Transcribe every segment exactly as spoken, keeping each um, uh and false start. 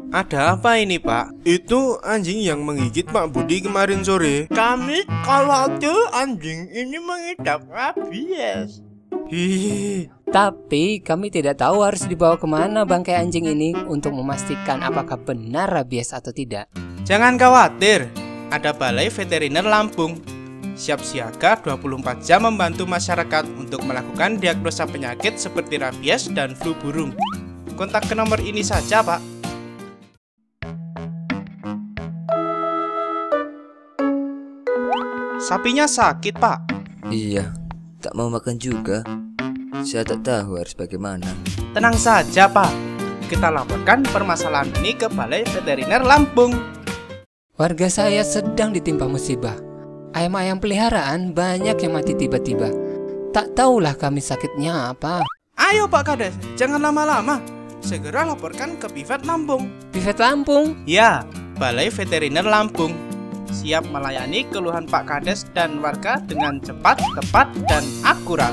Ada apa ini, Pak? Itu anjing yang menggigit Pak Budi kemarin sore. Kami khawatir anjing ini mengidap rabies. Hihihi. Tapi kami tidak tahu harus dibawa kemana bangkai anjing ini untuk memastikan apakah benar rabies atau tidak. Jangan khawatir, ada Balai Veteriner Lampung. Siap siaga dua puluh empat jam membantu masyarakat untuk melakukan diagnosa penyakit seperti rabies dan flu burung. Kontak ke nomor ini saja, Pak. Sapinya sakit, Pak. Iya, tak mau makan juga. Saya tak tahu harus bagaimana. Tenang saja, Pak. Kita laporkan permasalahan ini ke Balai Veteriner Lampung. Warga saya sedang ditimpa musibah. Ayam-ayam peliharaan banyak yang mati tiba-tiba. Tak tahulah kami sakitnya apa. Ayo Pak Kades, jangan lama-lama. Segera laporkan ke Bivet Lampung. Bivet Lampung? Ya, Balai Veteriner Lampung. Siap melayani keluhan Pak Kades dan warga dengan cepat, tepat, dan akurat.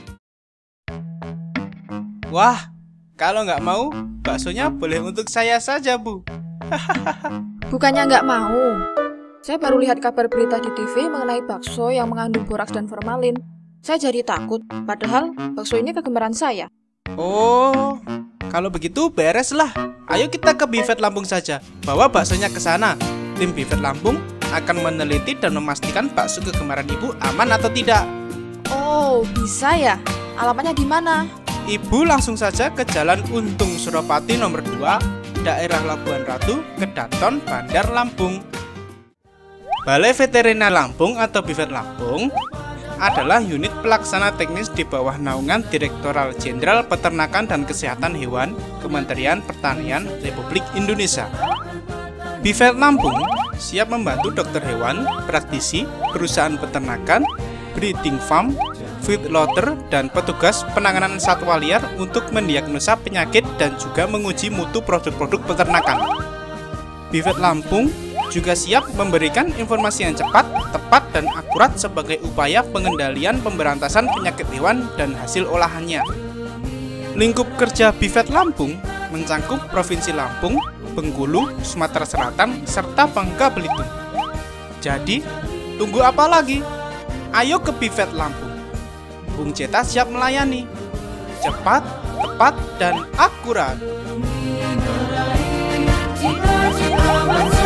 Wah, kalau nggak mau, baksonya boleh untuk saya saja, Bu. Bukannya nggak mau. Saya baru lihat kabar berita di T V mengenai bakso yang mengandung boraks dan formalin. Saya jadi takut, padahal bakso ini kegemaran saya. Oh, kalau begitu bereslah. Ayo kita ke Bivet Lampung saja. Bawa baksonya ke sana. Tim Bivet Lampung akan meneliti dan memastikan bakso kegemaran Ibu aman atau tidak. Oh, bisa ya? Alamatnya di mana? Ibu langsung saja ke Jalan Untung Suropati nomor dua, daerah Labuan Ratu, Kedaton, Bandar Lampung. Balai Veteriner Lampung atau Bivet Lampung adalah unit pelaksana teknis di bawah naungan Direktoral Jenderal Peternakan dan Kesehatan Hewan, Kementerian Pertanian Republik Indonesia. Bivet Lampung siap membantu dokter hewan, praktisi, perusahaan peternakan, breeding farm, feedlotter, dan petugas penanganan satwa liar untuk mendiagnosa penyakit dan juga menguji mutu produk-produk peternakan. Bivet Lampung juga siap memberikan informasi yang cepat, tepat, dan akurat sebagai upaya pengendalian pemberantasan penyakit hewan dan hasil olahannya. Lingkup kerja Bivet Lampung mencangkup Provinsi Lampung, Bengkulu, Sumatera Selatan, serta Bangka Belitung. Jadi, tunggu apa lagi? Ayo ke Bivet Lampung. Bung Ceta siap melayani. Cepat, tepat, dan akurat.